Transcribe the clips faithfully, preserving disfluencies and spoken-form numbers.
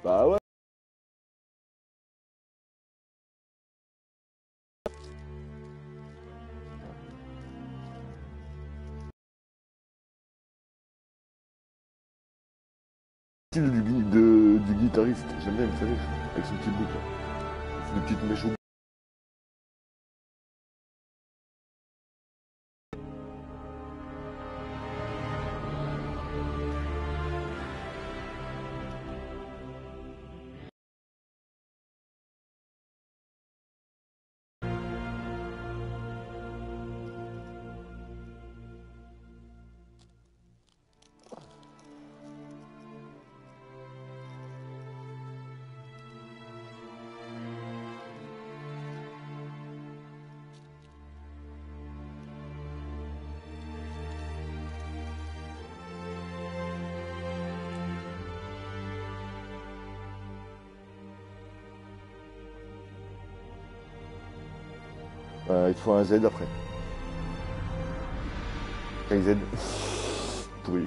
Bah ouais. Style du, gui- de- du guitariste, j'aime bien, vous savez, avec son petit bouc là. C'est une petite mèche au bout. Euh, il te faut un Z après. Un Z. Pourri.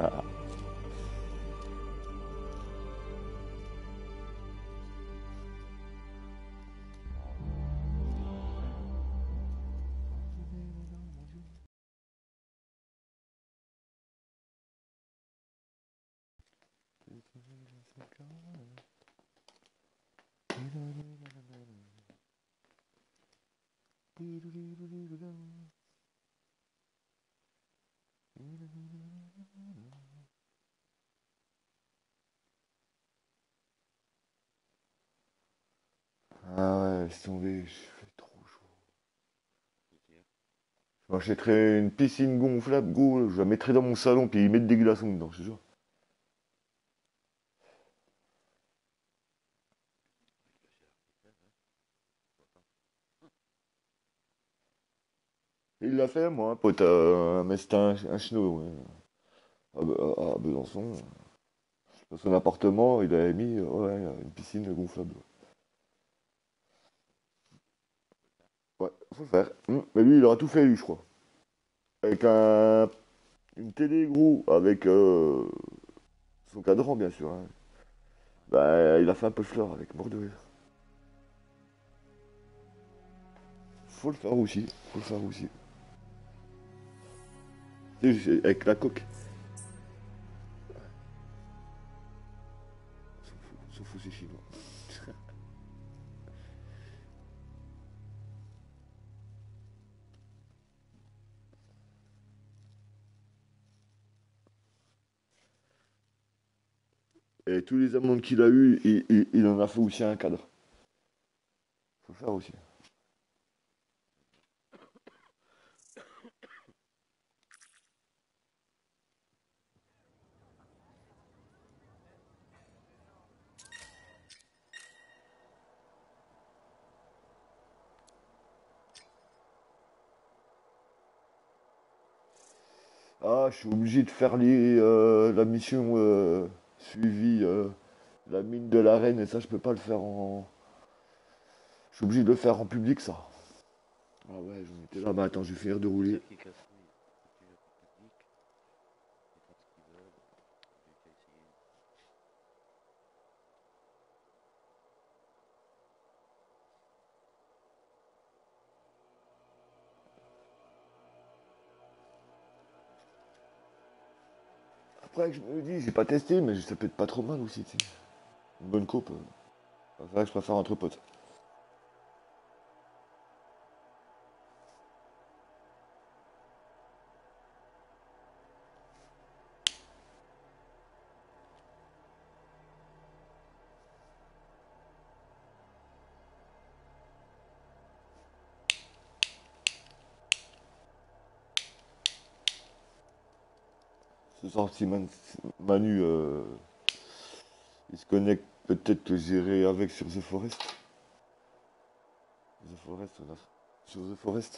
Ah ouais, laisse tomber, il fait trop chaud. Je m'achèterais une piscine gonflable, gros, je la mettrais dans mon salon, puis ils mettent des glaçons dedans, je te jure. Il l'a fait, moi, un pote, euh, mais c'était un, un chenot, ouais. À, Be- à Besançon, dans son appartement, il avait mis, euh, ouais, une piscine gonflable. Ouais, faut le faire. Hmm. Mais lui, il aura tout fait, lui, je crois. Avec un, une télé, gros, avec euh, son cadran, bien sûr, hein. Bah, il a fait un peu fleur avec mort de rire. Faut le faire aussi, faut le faire aussi. Tu sais, avec la coque. S'en fout, s'en fout, c'est chinois. Et tous les amendes qu'il a eu, il, il- il en a fait aussi un cadre. Faut le faire aussi. Ah, je suis obligé de faire les, euh, la mission euh, suivie, euh, la mine de la reine, et ça, je peux pas le faire en. Je suis obligé de le faire en public, ça. Ah ouais, j'en étais là. Bah attends, je vais finir de rouler. Après, je me dis, j'ai pas testé, mais ça peut être pas trop mal aussi, tu sais. Une bonne coupe. euh. C'est vrai que je préfère entre potes. Ce soir, si Man- Manu euh, il se connecte, peut-être que j'irai avec sur The Forest. The Forest, on a... Sur The Forest.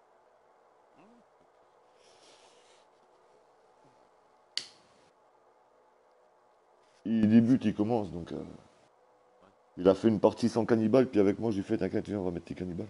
Il débute, il commence, donc euh, il a fait une partie sans cannibale, puis avec moi j'ai fait t'inquiète, viens, on va mettre tes cannibales.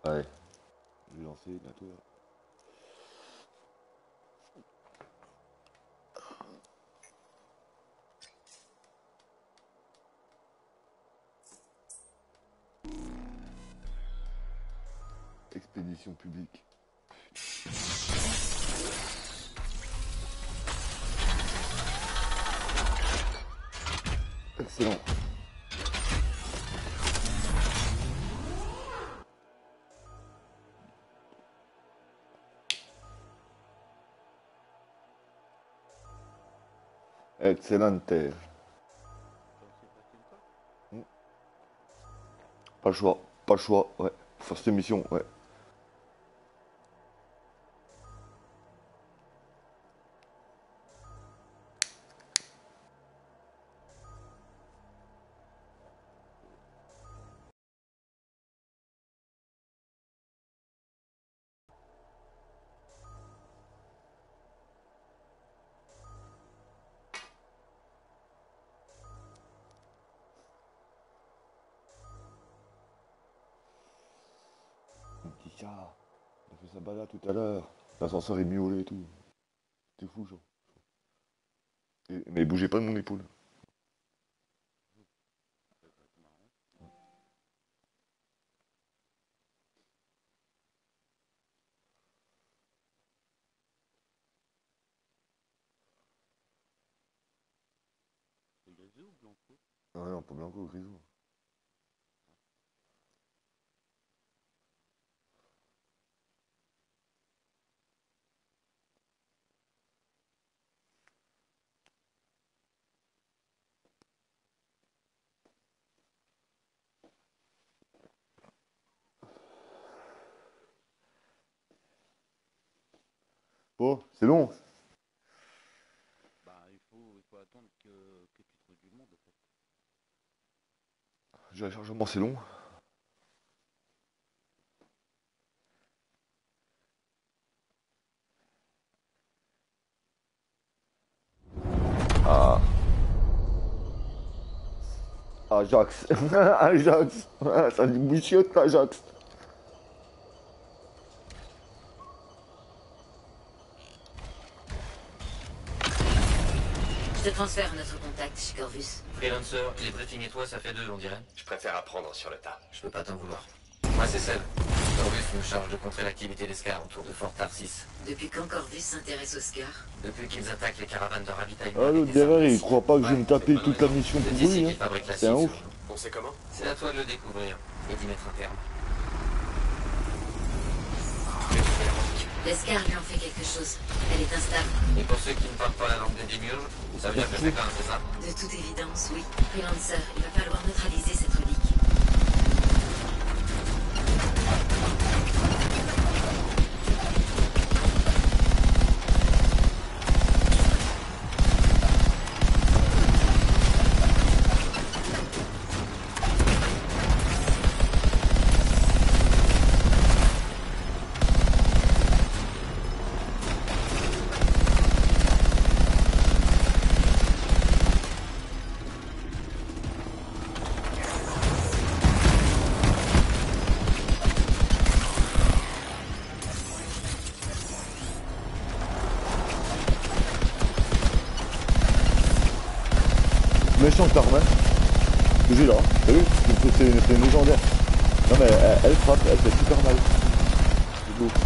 Ouais. Je vais lancer bientôt là. Expédition publique. Excellent. Excellente. Hmm. Pas le choix. Pas le choix, ouais. Faut faire cette émission, ouais. Un petit chat. Il a fait sa balade tout à l'heure. L'ascenseur est miaulé et tout. C'est fou, genre. Et- mais bougez pas de mon épaule. Ah non, pas Blanco, Grisou. Oh, c'est long. J'ai un chargement, c'est long. Ah. Ajax. Ajax. Ça dit bouchiotte, Ajax. Je te transfère notre contact chez Corvus. Freelancer, les briefings et toi, ça fait deux, on dirait. Je préfère apprendre sur le tas. Je peux pas t'en vouloir. Moi, c'est Seb. Corvus nous charge de contrer l'activité des Scars autour de Fort Tarsis. Depuis quand Corvus s'intéresse aux Scars? Depuis qu'ils attaquent les caravanes de ravitaillement. Ah, avec l'autre des derrière, armes. il croit pas que je vais me taper toute la mission C'est pour ici lui. qu'ils Hein. fabriquent la C'est un cible ouf. sur nous. On sait comment? C'est à toi de le découvrir et d'y mettre un terme. Les Scars lui ont fait quelque chose. Elle est instable. Et pour ceux qui ne parlent pas la langue des démiurges, ça veut dire que c'est quand même ça. De toute évidence, oui. Freelancer, il va falloir neutraliser cette relique. Méchant Carmen. J'ai là. T'as vu? C'est c'est- c'est une légendaire. Non mais elle, elle frappe, elle fait super mal. C'est beau.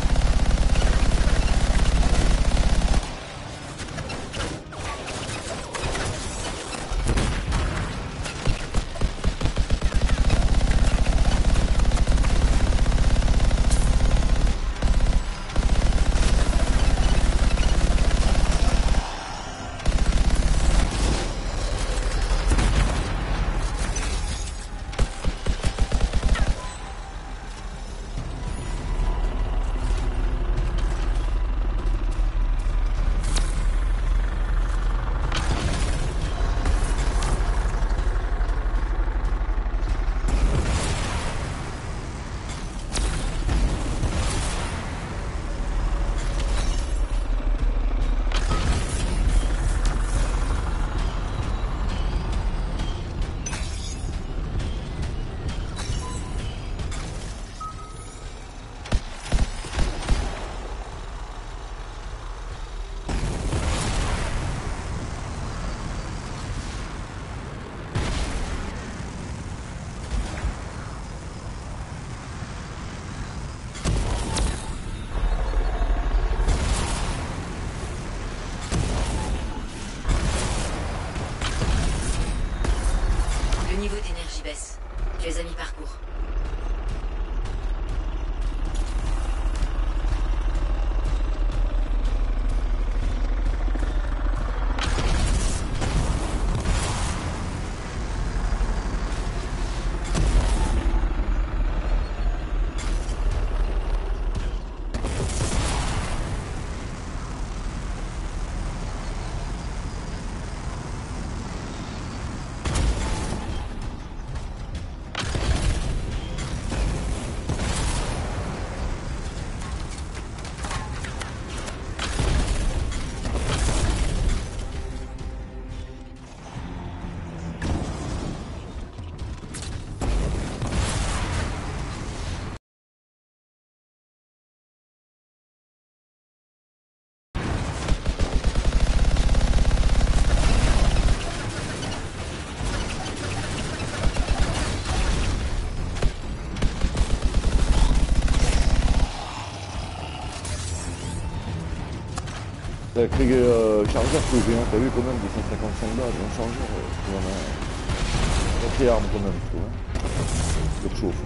sacré euh, chargeur que j'ai, hein. T'as vu quand même, deux cent cinquante-cinq balles, un chargeur, euh, c'est vraiment une sacrée arme quand même, je trouve. Hein. Le chauffe.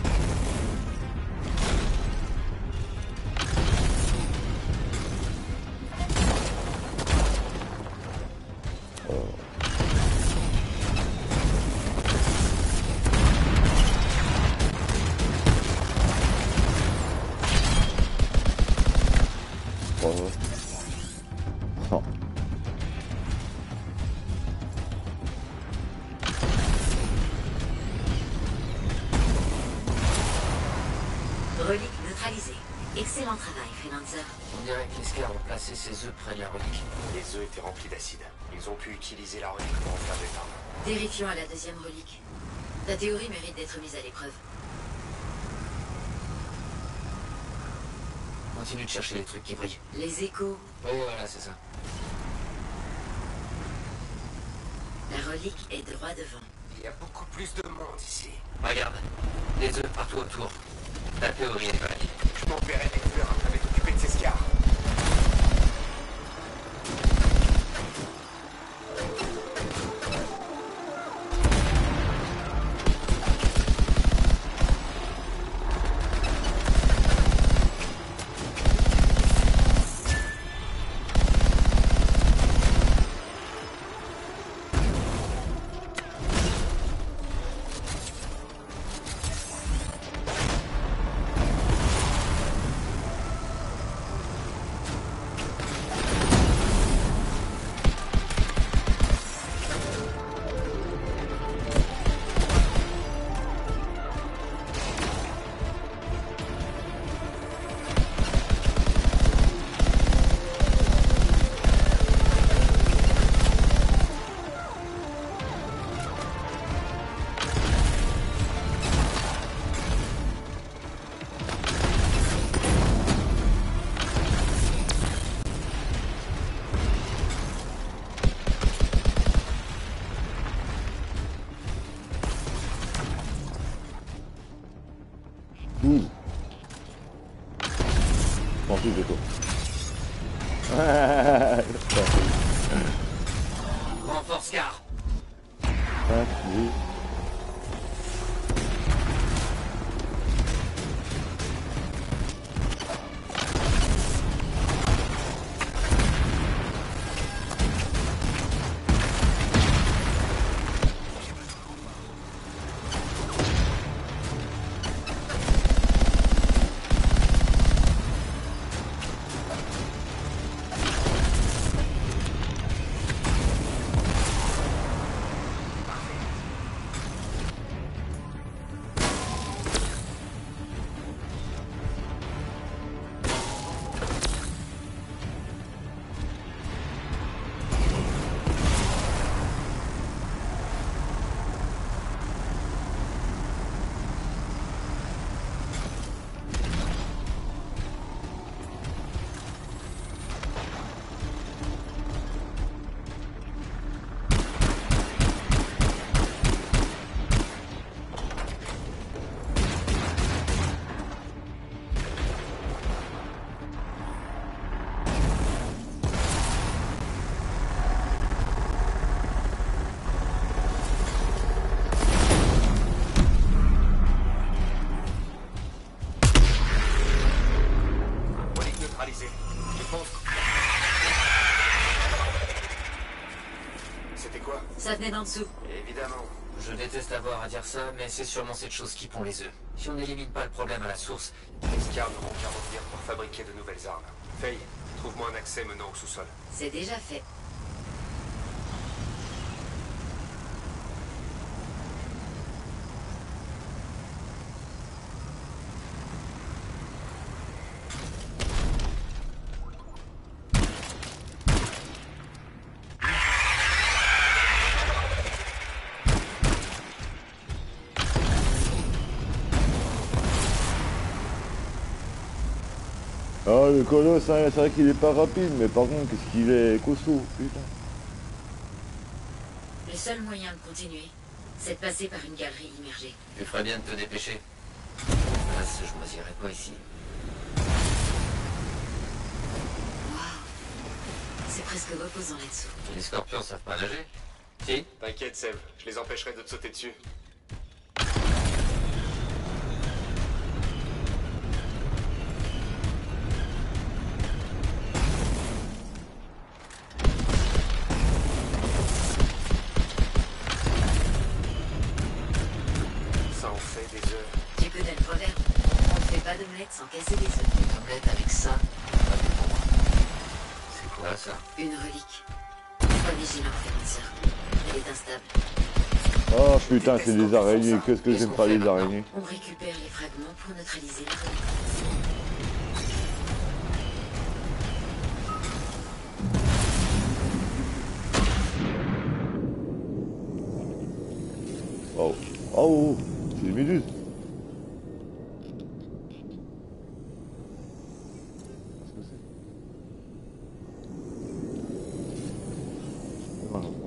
Non. Relique neutralisée. Excellent travail, Freelancer. On dirait que les scars ont placé ses œufs près de la relique. Les œufs étaient remplis d'acide. Ils ont pu utiliser la relique pour en faire des armes. Vérifions à la deuxième relique. Ta théorie mérite d'être mise à l'épreuve. Continue de chercher les trucs qui brillent. Les échos. Oui, voilà, c'est ça. La relique est droit devant. Il y a beaucoup plus de monde ici. Regarde, des œufs partout autour. Ta théorie est valide. Je m'enverrai des fleurs après m'être occupé de ces scars. douze. Bon, plus de tout. Renforce Scar. cinq, huit. C'était quoi? Ça venait d'en dessous. Évidemment. Je déteste avoir à dire ça, mais c'est sûrement cette chose qui pond les œufs. Si on n'élimine pas le problème à la source, Les scars n'auront qu'à revenir pour fabriquer de nouvelles armes. Faye, trouve-moi un accès menant au sous-sol. C'est déjà fait. Ah, le colosse, hein, c'est vrai qu'il est pas rapide, mais par contre, qu'est-ce qu'il est costaud, putain. Le seul moyen de continuer, c'est de passer par une galerie immergée. tu ferais bien de te dépêcher. Ah, je m'assierai pas ici. Waouh. C'est presque reposant là-dessous. Les scorpions savent pas nager. Si? T'inquiète, Seb, je les empêcherai de te sauter dessus. Ça en fait des heures. Tu connais le proverbe. On ne fait pas d'omelette sans casser des œufs. Une omelette avec ça, pas fait pour moi. C'est quoi ça? Une relique. Sois vigilant, Féronceur. Elle est instable. Oh putain, c'est des araignées. Qu'est-ce que Qu'est-ce j'aime qu'on pas fait les maintenant? araignées. On récupère les fragments pour neutraliser la relique. Oh, oh, c'est des méduses. Qu'est-ce que c'est? Ah, non.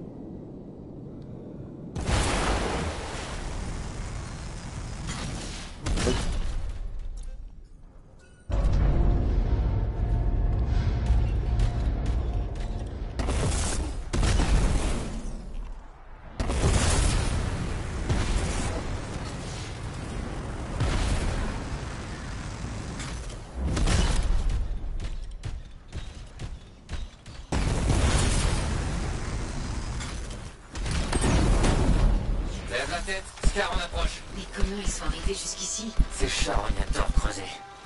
Lève la tête, Scar en approche. Mais comment ils sont arrivés jusqu'ici? Ces charognes adorent creuser.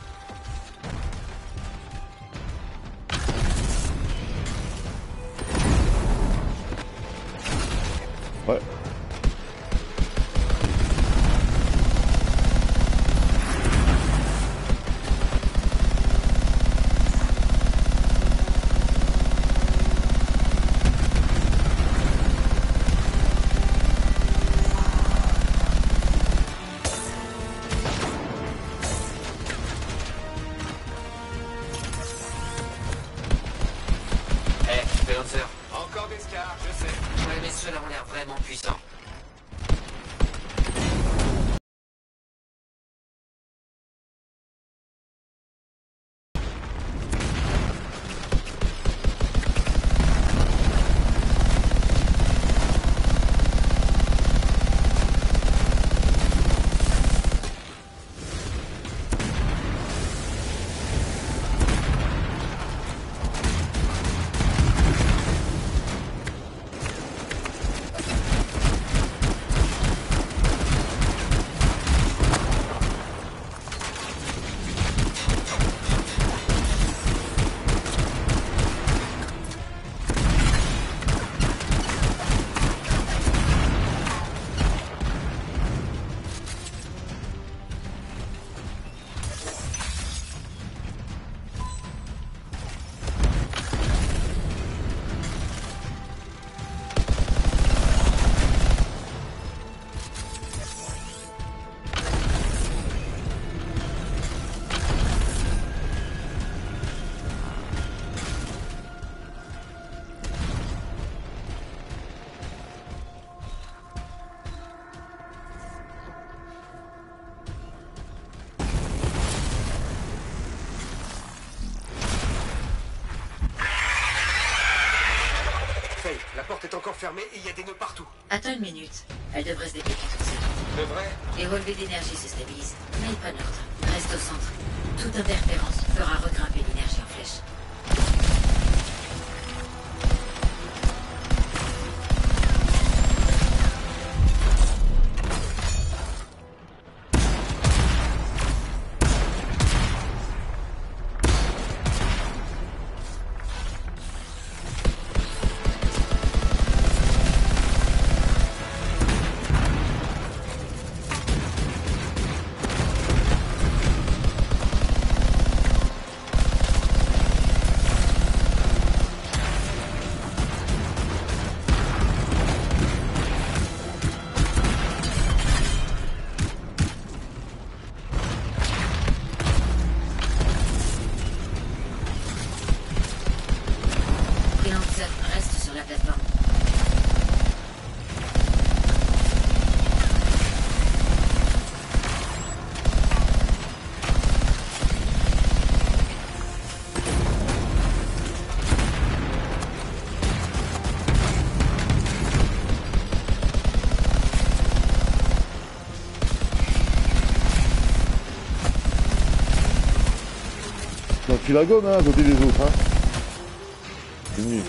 Ouais. Eh, Féronceur. Encore des scars, je sais. Ouais, mais ceux-là ont l'air vraiment puissants. Faye, la porte est encore fermée et il y a des nœuds partout. Attends une minute. Elle devrait se dépêcher toute seule. De vrai? Les relevés d'énergie se stabilisent. Mais pas l'ordre. Reste au centre. Toute interférence fera regrimper l'énergie en flèche. Ça file la gomme hein, à côté des autres. Hein. C'est mieux.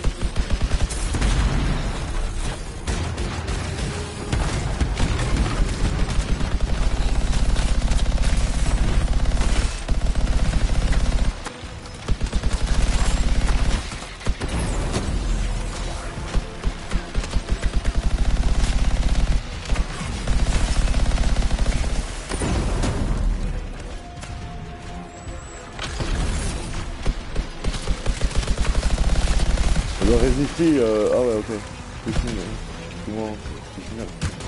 On doit résister. Euh... Ah ouais, ok. C'est fini. C'est moi, c'est final.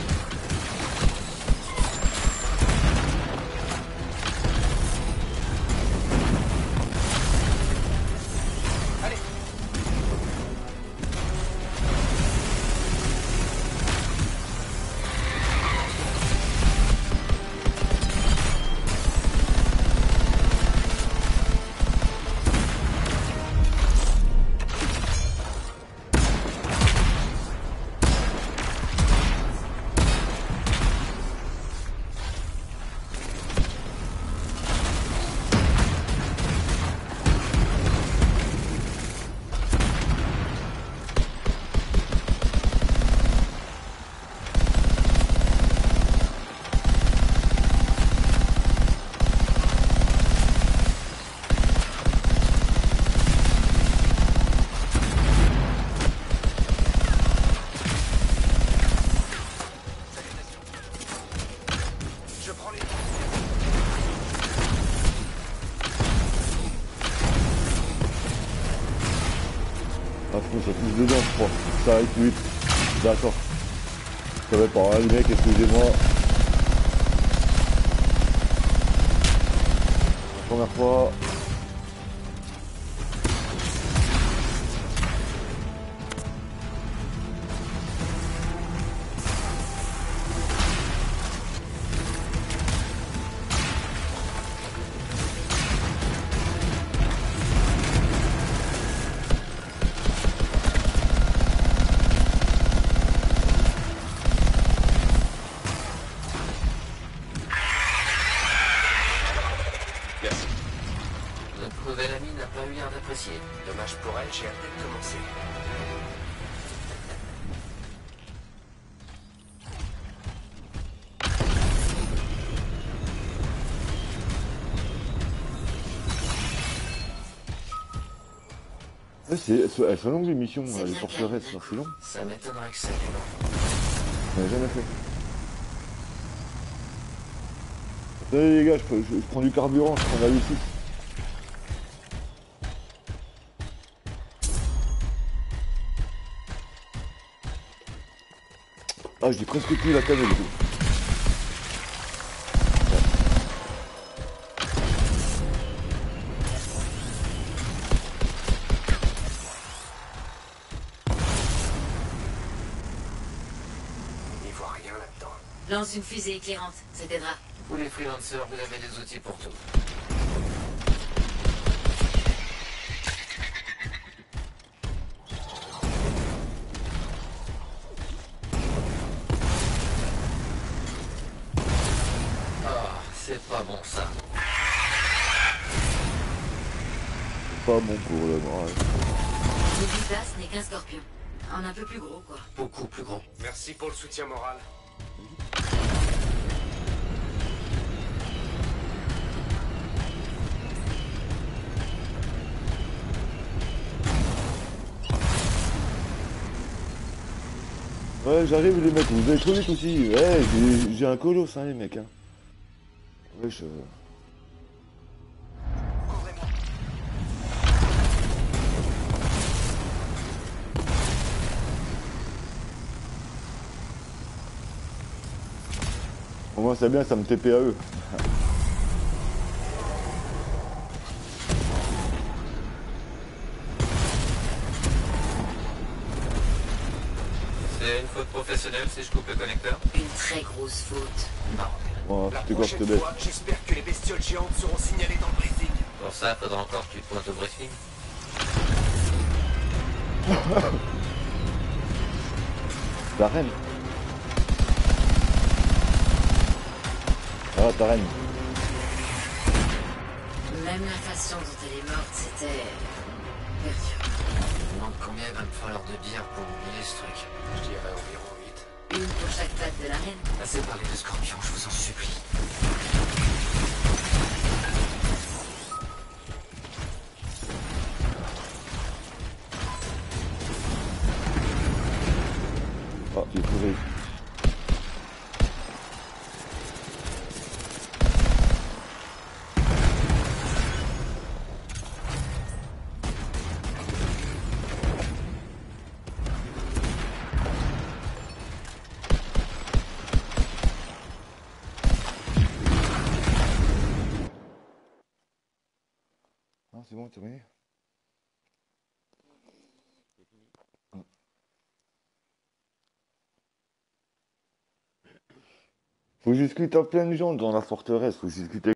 Ah, faut que ça touche dedans, je crois. Ça arrive plus vite. D'accord. Ça va pas, les mecs, excusez-moi. La première fois. Notre nouvelle amie n'a pas eu l'air d'apprécier. Dommage pour elle, j'ai hâte de commencer. Ouais, c'est, elles sont longues les missions, C'est les bien forteresses, calme. là, c'est long. Ça m'étonnerait que ça dure longtemps. On l'a jamais fait. Attendez les gars, je, je, je prends du carburant, je prends la ici. Ah, j'ai presque plus la cannelle. Il voit rien là-dedans. Lance une fusée éclairante, ça t'aidera. Vous les freelancers, vous avez des outils pour tout. Ah, c'est pas bon ça. Pas bon pour le moral. Le Vitas n'est qu'un scorpion. En un peu plus gros, quoi. Beaucoup plus gros. Merci pour le soutien moral. Ouais, j'arrive les mecs, vous allez trop vite aussi. Ouais, j'ai, j'ai un colosse, hein, les mecs. Hein. Ouais, je... Au moins, c'est bien, ça me T P à eux. C'est une faute professionnelle si je coupe le connecteur? Une très grosse faute. Non. Bon, La c'était quoi prochaine cette bête? fois, j'espère que les bestioles géantes seront signalées dans le briefing. Pour ça, faudra encore que tu te pointes au briefing. Ta reine. Ah, ta reine. Même la façon dont elle est morte, c'était... perturbant. Je me demande combien il va me falloir de bière pour oublier ce truc. Je dirais environ huit. Une pour chaque patte de la reine. Passez par les deux scorpions, je vous en supplie. Ah, j'ai trouvé. Ah, c'est bon, terminé. Faut discuter à plein de gens dans la forteresse, faut discuter.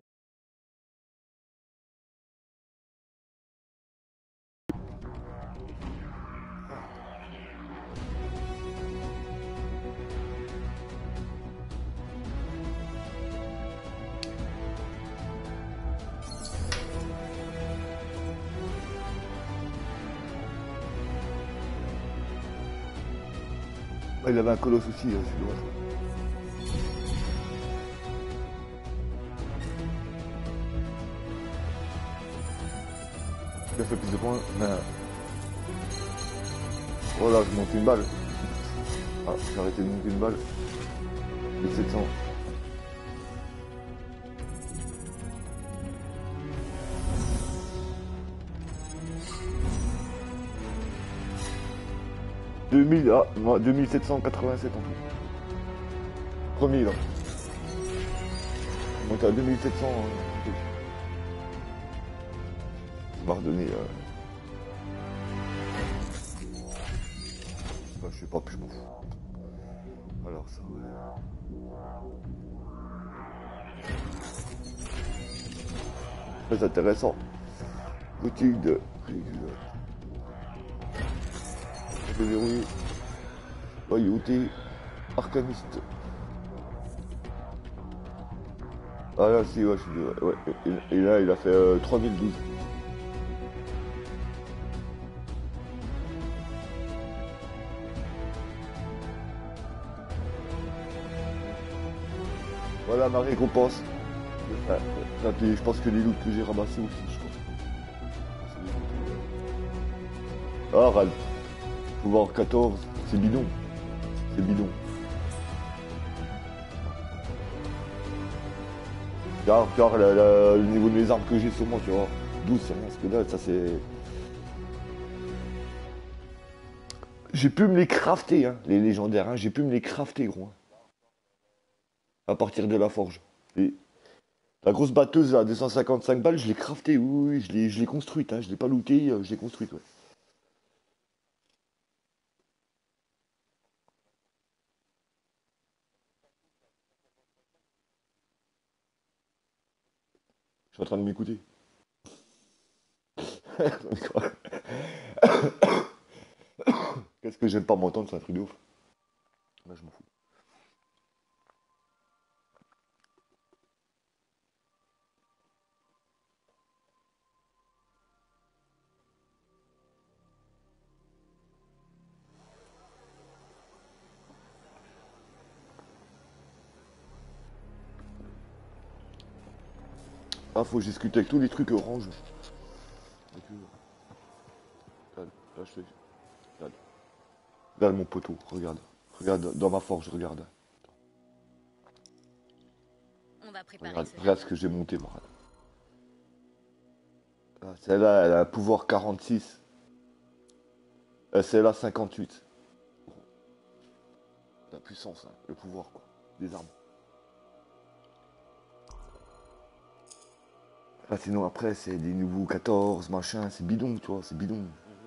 Ah, il avait un colosse aussi, hein, celui-là. Il a fait plus de points, mais... Voilà, je monte une balle. Ah, j'ai arrêté de monter une balle. mille sept cents. deux mille, ah, moi, deux mille sept cent quatre-vingt-sept en tout. Premier, là. On monte à deux mille sept cents. Hein. Ça m'a redonné... Euh... Bah, je sais pas, puis je m'en fous. Alors ça, ouais. Très intéressant. Boutique de régulation. Verrouillé. Loyauté. Arcaniste. Ah là, si, ouais, je suis... Ouais. Et, et là, il a fait euh, trois mille douze. Voilà ma récompense. Enfin, ça, puis je pense que les loots que j'ai ramassés aussi, je pense. Ah, Ralph. Pouvoir quatorze, c'est bidon. C'est bidon. Regarde, regarde la, la, le niveau de mes armes que j'ai sur moi, tu vois. douze, c'est rien, ce que dalle, ça c'est... J'ai pu me les crafter, hein, les légendaires, hein. J'ai pu me les crafter, gros. Hein. À partir de la forge. Et la grosse batteuse, là, deux cent cinquante-cinq balles, je l'ai craftée, oui, oui, je l'ai, je l'ai construite, hein. Je l'ai pas lootée, euh, je l'ai construite, ouais. Je suis en train de m'écouter. Qu'est-ce que j'aime pas m'entendre, c'est un truc de ouf. Là, je m'en fous. Ah, faut que je discute avec tous les trucs orange. Regarde, là, je fais. Regarde. Regarde mon poteau, regarde. Regarde dans ma forge, regarde. On va préparer Regarde, ce regarde ce que j'ai monté, moi. Ah, celle-là, elle a un pouvoir quarante-six. Euh, celle-là, cinquante-huit. La puissance, hein, le pouvoir, quoi. Des armes. Ah, sinon, après, c'est des nouveaux quatorze, machin, c'est bidon, tu vois, c'est bidon.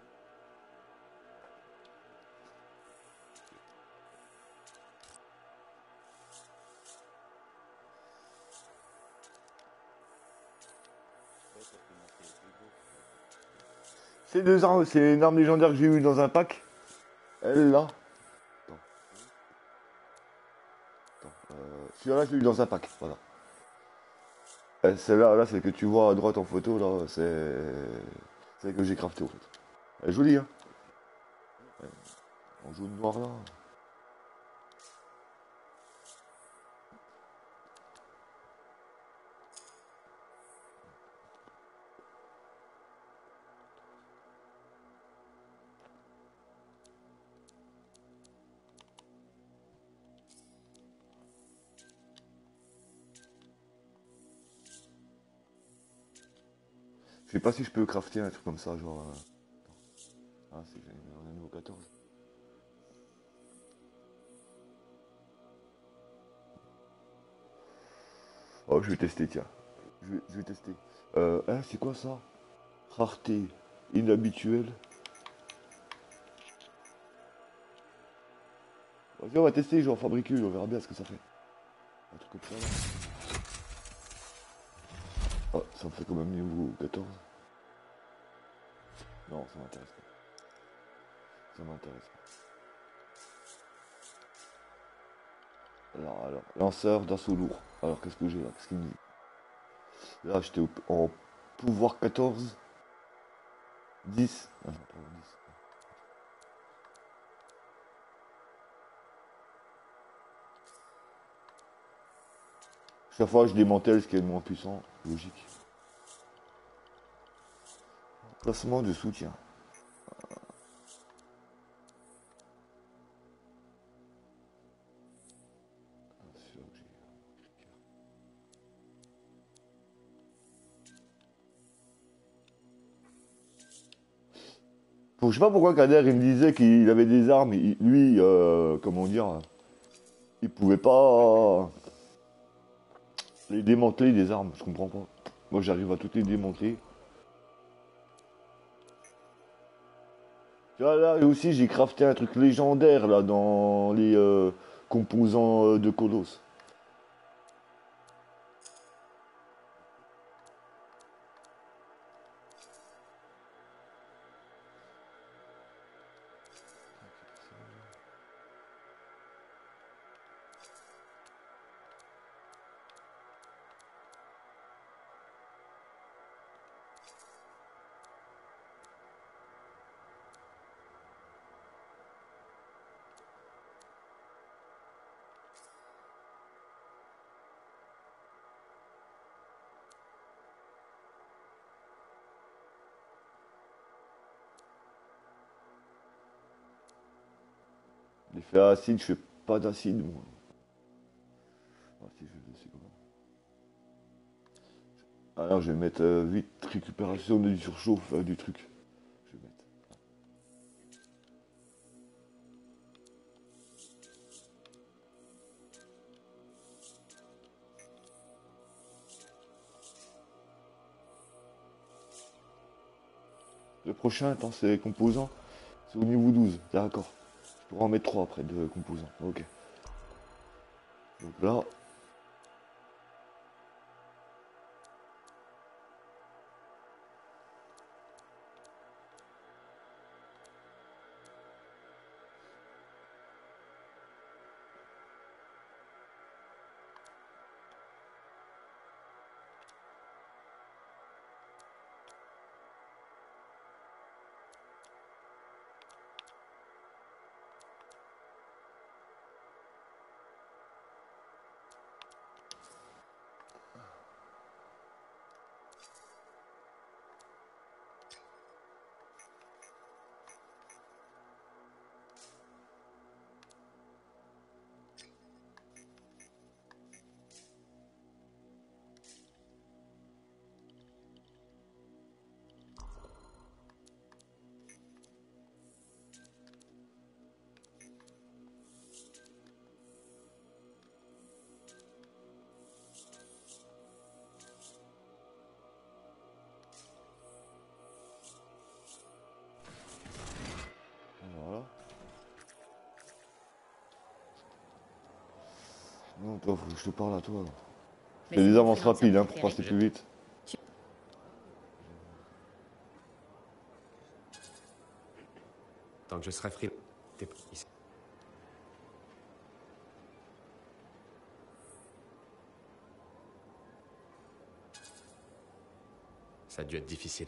C'est deux armes, c'est une arme légendaire que j'ai eue dans un pack. Elle, là. Attends. Attends, euh, celui-là, je l'ai eu dans un pack, voilà. Euh, Celle-là, là, celle que tu vois à droite en photo, là, c'est celle que j'ai craftée, en fait. Elle est jolie, hein. En jaune noir, là. Je sais pas si je peux crafter un truc comme ça, genre... euh, Ah, c'est on est niveau quatorze. Oh, je vais tester, tiens. Je vais, je vais tester. Euh, hein, c'est quoi ça? Rareté inhabituelle. Vas-y, on va tester, je vais en fabriquer une, on verra bien ce que ça fait. Un truc comme ça, là. Oh, ça me fait quand même niveau quatorze. Non, ça m'intéresse pas. Ça m'intéresse pas. Alors, alors, lanceur d'assaut lourd. Alors, qu'est-ce que j'ai là? Qu'est-ce qu'il me dit? Là, j'étais au- en pouvoir quatorze. dix. Ah non, pas dix. Chaque fois, je démantèle ce qui est le moins puissant. Logique. Placement de soutien. Ah, celui-là que j'ai. Bon, je sais pas pourquoi Kader il me disait qu'il avait des armes, il- lui, euh, comment dire, il pouvait pas les démanteler des armes, je comprends pas. Moi j'arrive à toutes les démanteler. Tu vois là aussi j'ai crafté un truc légendaire là dans les euh, composants euh, de Colosse. L'effet acide, je fais pas d'acide moi. Ah si je le sais quand même. Alors je vais mettre euh, vite récupération de du surchauffe euh, du truc. Je vais mettre. Le prochain, attends, c'est composants. C'est au niveau douze, d'accord. Je pourrais en mettre trois après de composants. Ok. Donc là, voilà. Non, toi, faut que je te parle à toi. Là. Je Mais fais c'est des mon avances freelancer rapides hein, pour préféré. passer plus vite. Tant que je serai free, t'es ici. Ça a dû être difficile.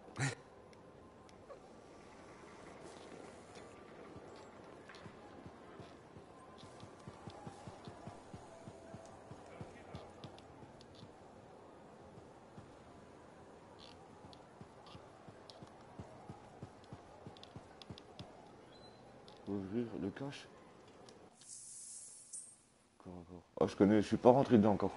Ouvrir le cache. Encore, encore. Ah, je connais, je suis pas rentré dedans encore.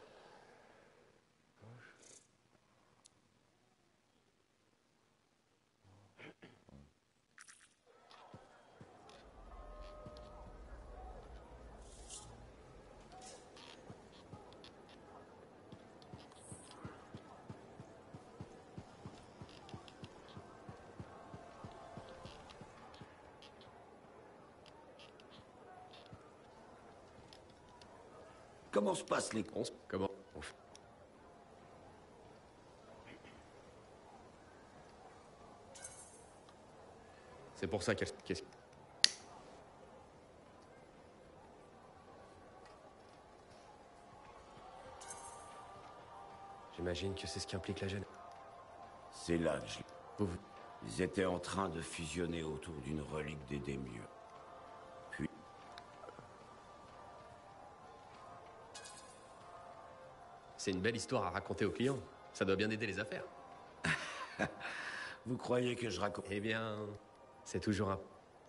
Comment se passent les... On s- Comment on fait C'est pour ça qu'elle... Qu'est-ce... J'imagine que c'est ce qui implique la gêne. C'est là que je... Vous, vous- Ils étaient en train de fusionner autour d'une relique des Démieux. Puis... C'est une belle histoire à raconter aux clients. Ça doit bien aider les affaires. Vous croyez que je raconte... Eh bien, c'est toujours un...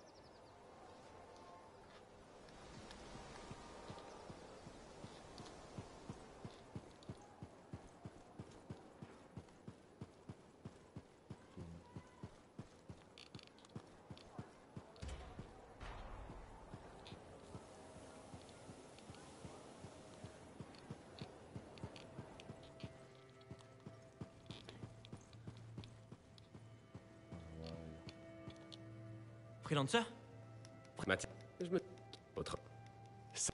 Freelancer? Mathieu, je me... Autre... Ça...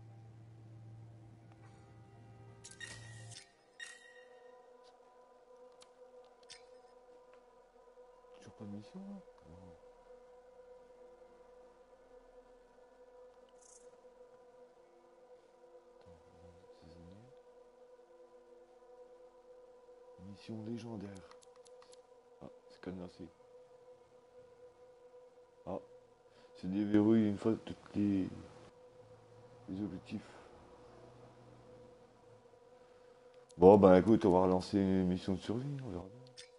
Toujours pas de mission là? Non. Attends, saisonnier. Mission légendaire. Ah, c'est cadenassé. Ah, c'est déverrouillé une fois toutes les, les objectifs. Bon, bah écoute, on va relancer une mission de survie, on verra bien.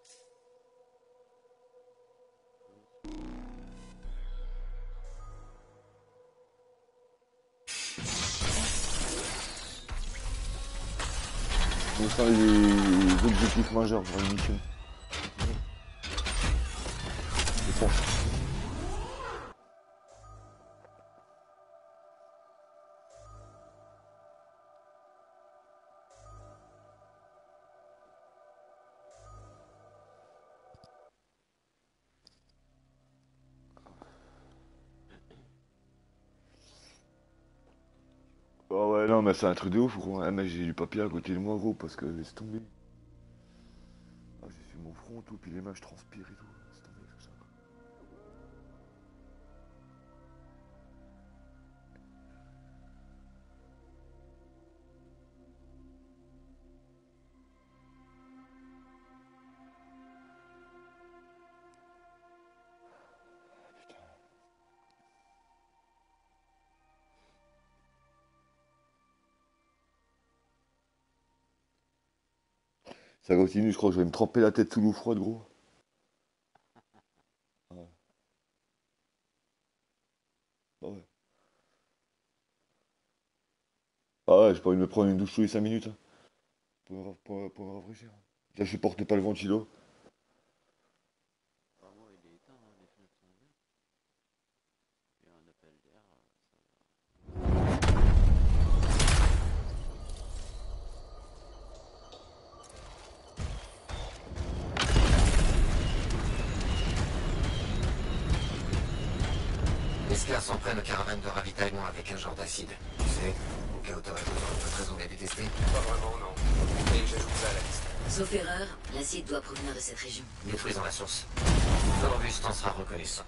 On sera les objectifs majeurs pour une mission. C'est ça. Oh ouais, non, mais c'est un truc de ouf, gros. Ah, mais j'ai du papier à côté de moi, gros, parce que laisse tomber. Ah, j'ai fait mon front, tout, puis les mains, je transpire et tout. Laisse tomber, tout ça. Ça continue, je crois que je vais me tremper la tête sous l'eau froide, gros. Ouais. Ah ouais. Ah ouais, j'ai pas envie de me prendre une douche tous les cinq minutes, hein, pour, me ra- pour, me- pour me rafraîchir. Là, je supporte pas le ventilo. Les scars s'en prennent aux caravanes de ravitaillement avec un genre d'acide. Tu sais, au cas où t'aurais besoin d'autres raisons de les détester. Pas vraiment, non. Et j'ajoute ça à la liste. Sauf erreur, l'acide doit provenir de cette région. Détruisons la source. Corvus t'en sera reconnaissant.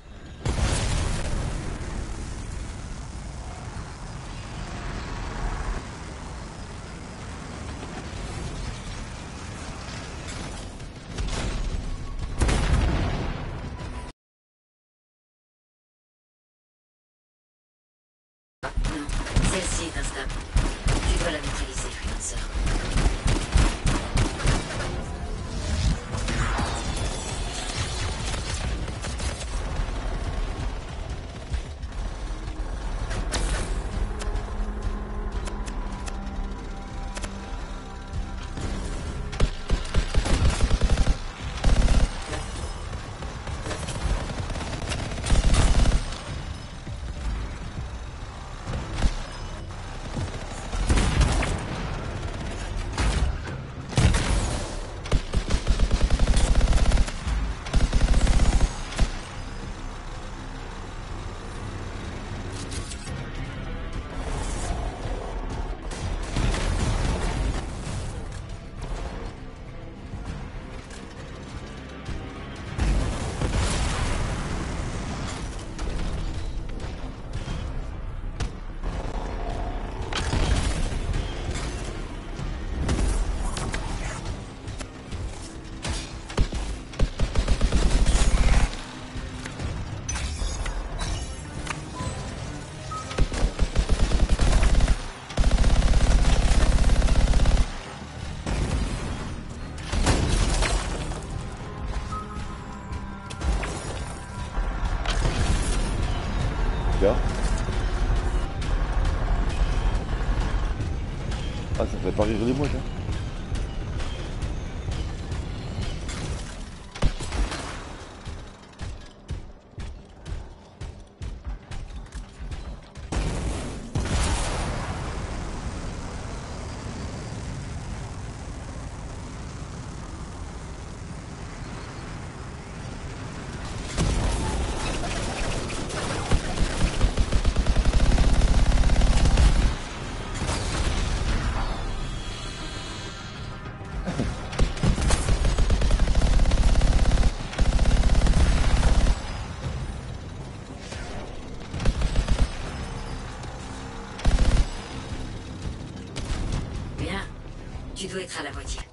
Non, celle-ci est instable. Tu dois la neutraliser, Freelancer. Là. Ah, ça fait pas rire les mouettes, hein. Bien. Tu dois être à la moitié.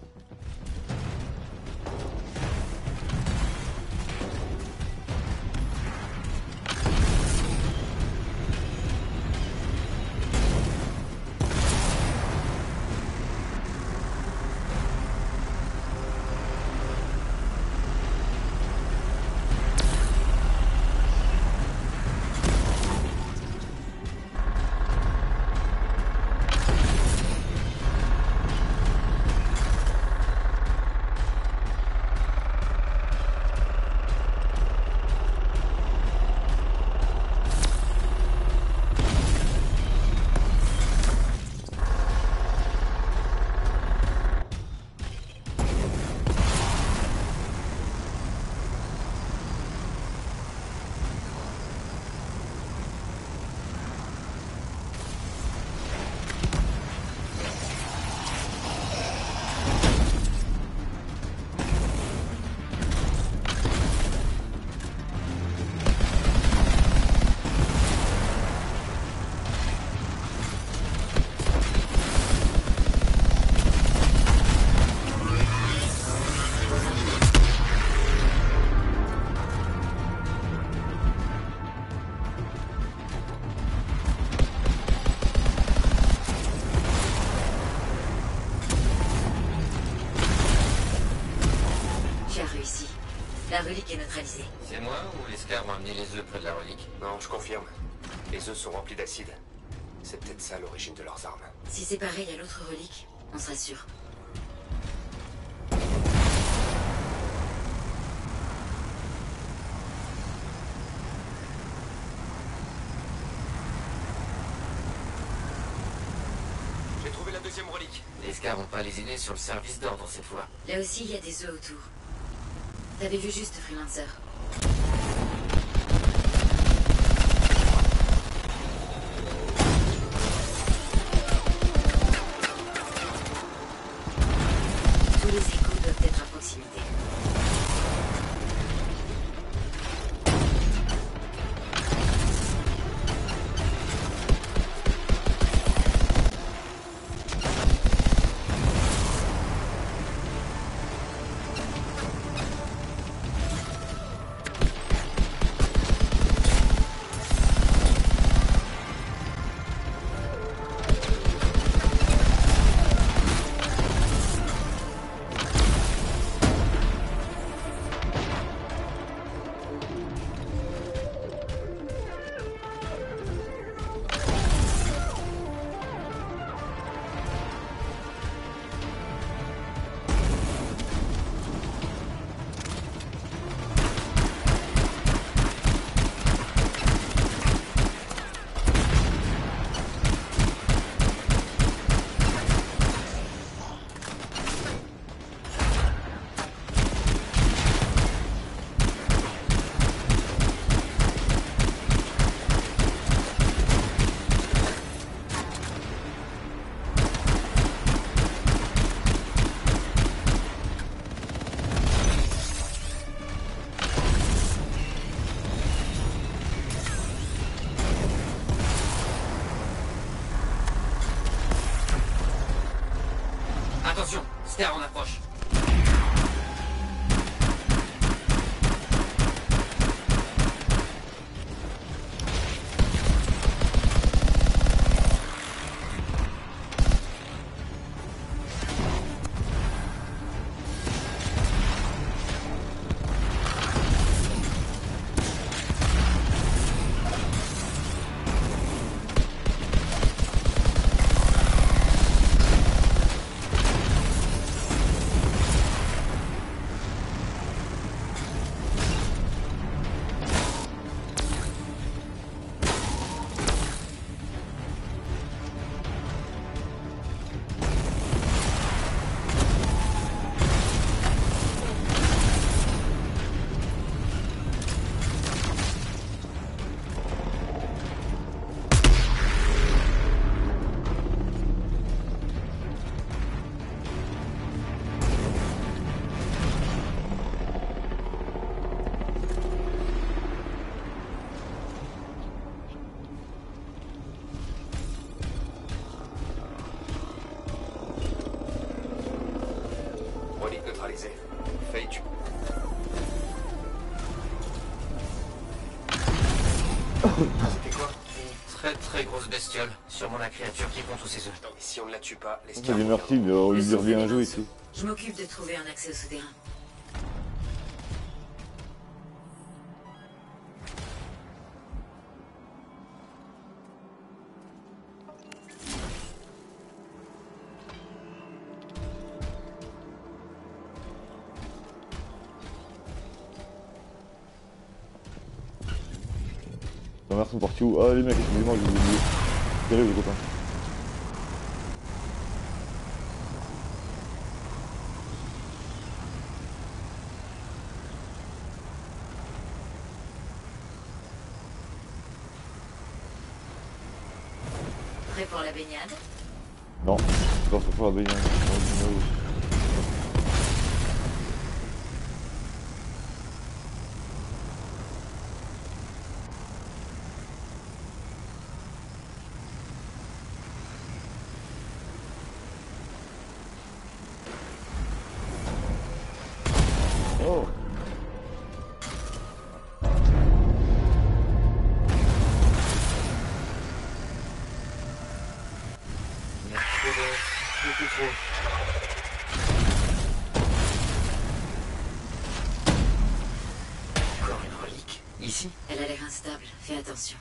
Tu as réussi. La relique est neutralisée. C'est moi ou les scars ont amené les œufs près de la relique? Non, je confirme. Les œufs sont remplis d'acide. C'est peut-être ça l'origine de leurs armes. Si c'est pareil à l'autre relique, on sera sûr. J'ai trouvé la deuxième relique. Les scars ont pas lésiné sur le service d'ordre cette fois. Là aussi, il y a des œufs autour. T'avais vu juste, Freelancer. Tous les échos doivent être à proximité. Scar en approche. Relique neutralisée. Faye, tu... C'était quoi? Une très très grosse bestiole. Sûrement la créature qui pond tous ses œufs. Attends, mais si on ne la tue pas, les Il scars... est merci, mais on Le lui dit souffle bien des joué morceaux. ici. Je m'occupe de trouver un accès au souterrain. Les mères sont partis où? Ah les mecs, excusez-moi, je vous ai oublié. Quel est le copain? Prêt pour la baignade? Non, c'est pas pour la baignade. Oh. Il y a trop de... beaucoup trop. Encore une relique. Ici? Elle a l'air instable, fais attention.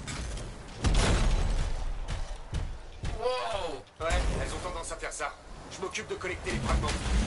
Wow! Ouais, elles ont tendance à faire ça. Je m'occupe de collecter les fragments.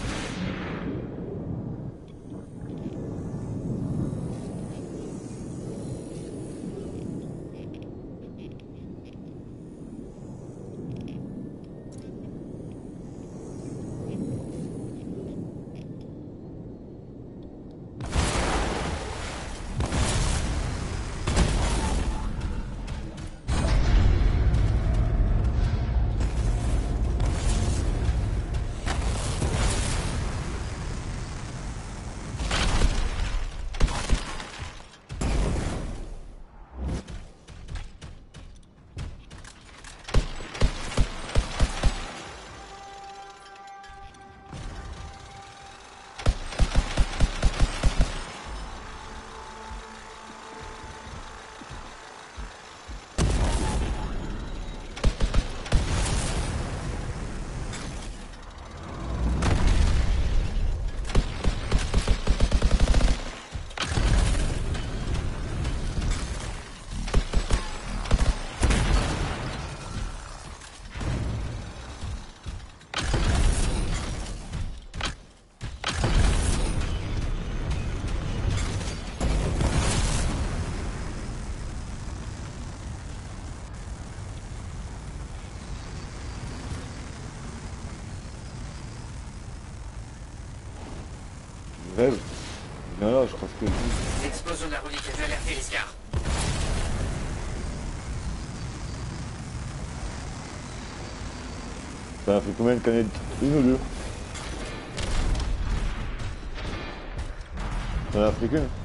Rêve. Non, là, je crois que... L'explosion de la relique a dû alerter les scars. Ça a fait combien de canettes? Une ou deux? Ça en a pris qu'une?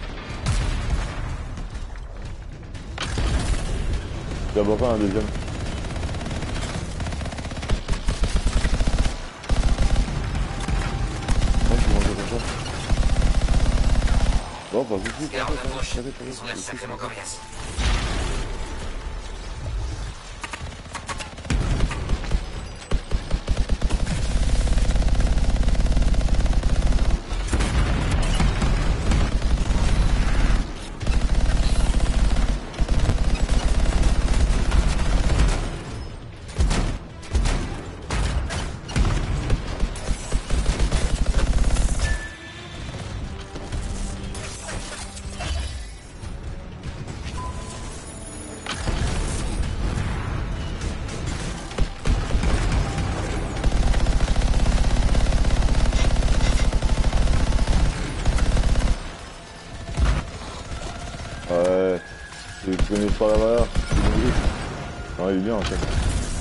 D'abord pas un deuxième. quoi. Bon, bah, vous pouvez. Garde la bouche, ils ont l'air sacrément coriaces. Ouais, si tu connais pas la valeur, c'est bon. Non, il est bien en fait.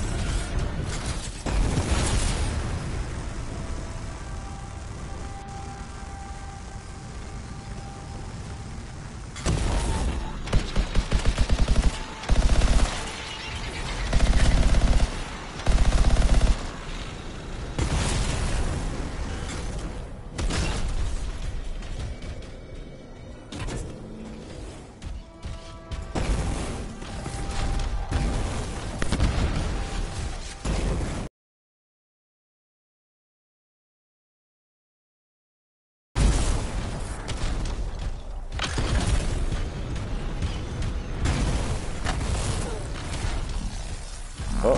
Oh.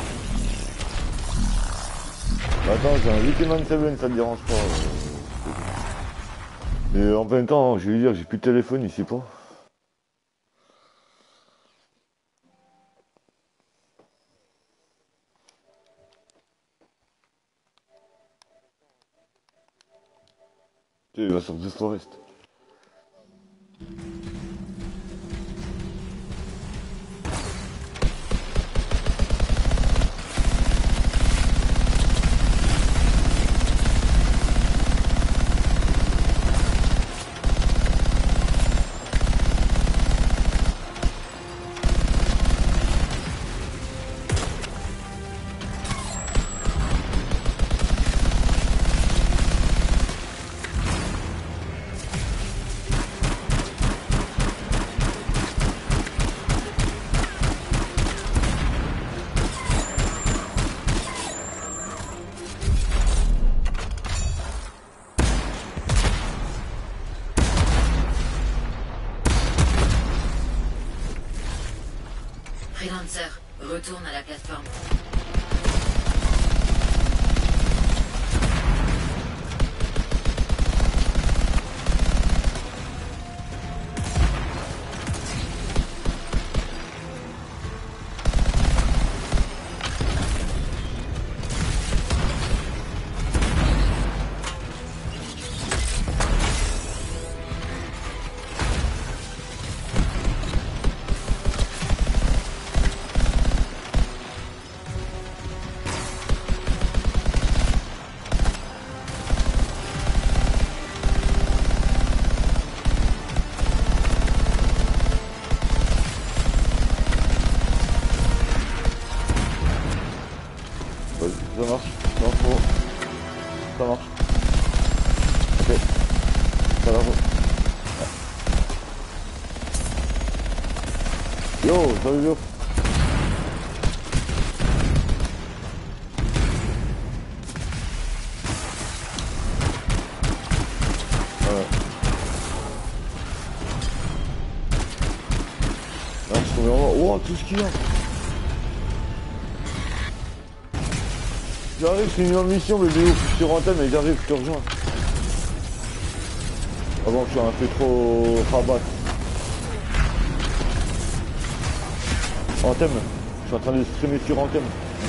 Attends, j'ai un huit vingt-sept, ça te dérange pas. Euh... Et en même temps, je vais dire, j'ai plus de téléphone ici pas. Tu sais, il va sur The Forest. Freelancer, retourne à la plateforme. Ça marche, non, faut... ça marche. Ok, ça marche. Yo, salut yo. Ouais. Là, je suis vraiment... Oh, tout ce qu'il y a. J'arrive, je finis ma mission, bébé, je suis sur antenne, mais j'arrive, je te rejoins. Ah bon, je suis un peu trop rabat. Anthem, je suis en train de streamer sur Anthem.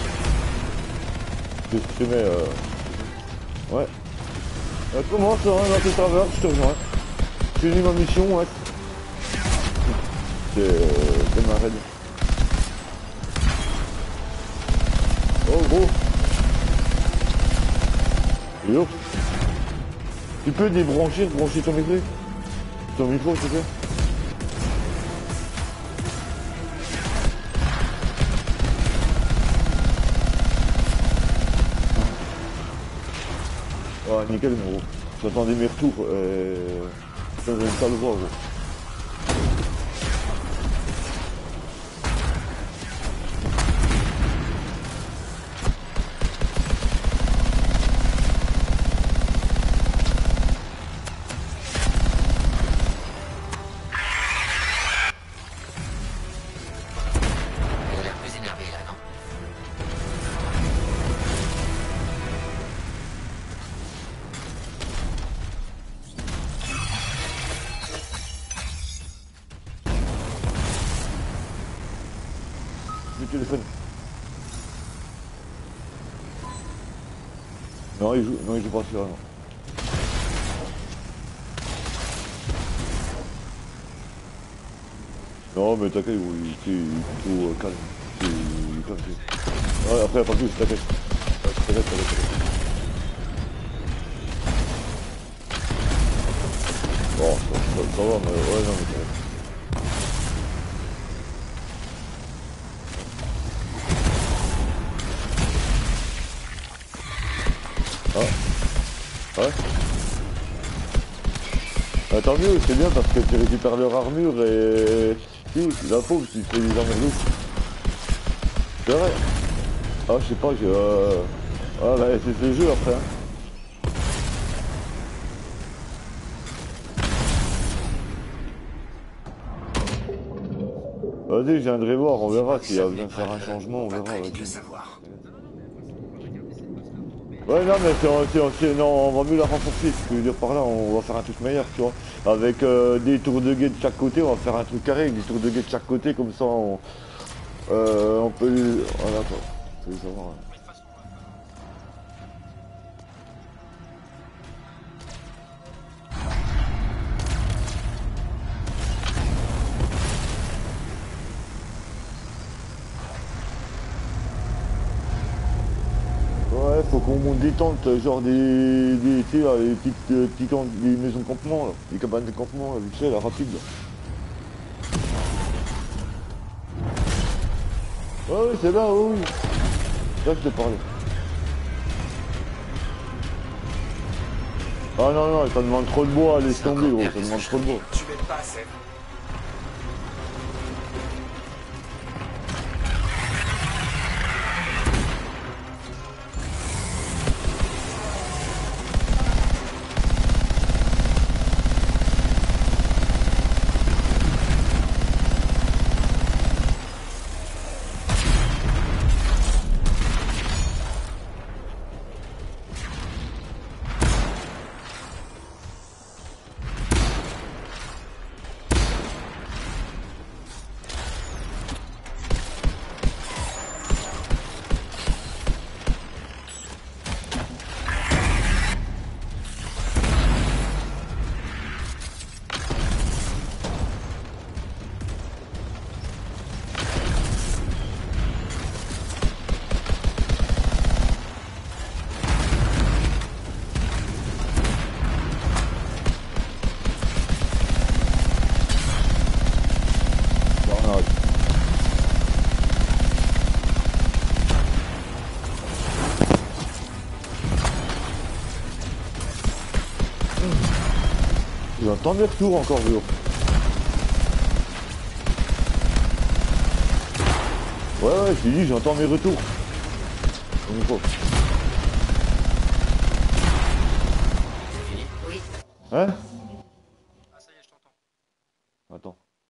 Je streamais, euh... ouais. Euh, comment ça, hein, dans tes serveurs, je te rejoins. J'ai fini ma mission, ouais. C'est euh, c'est ma raid. Oh gros. Yo. Tu peux débrancher, brancher ton micro Ton micro, s'il te plaît. Oh, nickel, mon gros. J'entendais mes retours. Et... Putain, j'aime pas le voir, gros. Il a l'air plus énervé là, non? Du téléphone. Non, il joue, non, il joue pas celui-là, non. Non, mais t'inquiète, il est il est plutôt euh, calme. Il est il est calme. il est- Ouais, après, pas plus, t'inquiète. Ouais, T'inquiète, t'inquiète, t'inquiète. Bon, ça, ça, ça va, mais ouais, non, mais t'inquiète. Ah, ouais. Ah, tant mieux, c'est bien parce que tu récupères leur armure et... Si, la pauvre, tu fais des armures. C'est vrai. Ah, je sais pas, j'ai... Euh... Ah, bah, c'est ce jeu après, hein. Vas-y, je viendrai voir, on verra s'il y a besoin de faire un changement, on verra. Très vite vas-y. le savoir. Ouais, non, mais c'est, c'est, c'est- non, on va mieux la renforcer, ce que je veux dire par là, on va faire un truc meilleur, tu vois. Avec euh, des tours de guet de chaque côté, on va faire un truc carré avec des tours de guet de chaque côté, comme ça on, euh, on peut les... Voilà quoi, faut les savoir. hein. Ouais, faut qu'on monte des tentes, genre des, des, tu sais, là, les petites, euh, petites tentes, des maisons de campement, là, des cabanes de campement, là, vite fait, là, rapide, là. Ouais, ouais, c'est là, oui, oui. Là, je te parlais. Ah non, non, ça demande trop de bois, laisse C'est tomber, encore gros, pire ça que ce demande que trop de je bois. Tu m'aides pas assez. Bon, on arrête. J'entends des retours encore, Vélo. Ouais, ouais, je t'ai dit, j'entends mes retours. Au micro. C'est fini? Oui. Hein? Ah, ça y est, je t'entends. Attends.